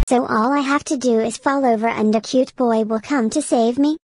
So all I have to do is fall over and a cute boy will come to save me?